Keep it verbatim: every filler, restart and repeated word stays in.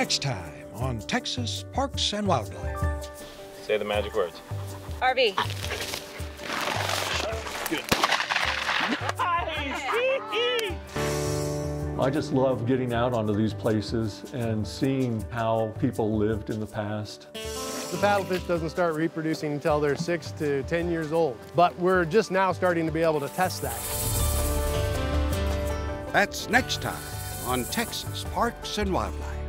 Next time on Texas Parks and Wildlife. Say the magic words. R V. Good. I just love getting out onto these places and seeing how people lived in the past. The paddlefish doesn't start reproducing until they're six to ten years old, but we're just now starting to be able to test that. That's next time on Texas Parks and Wildlife.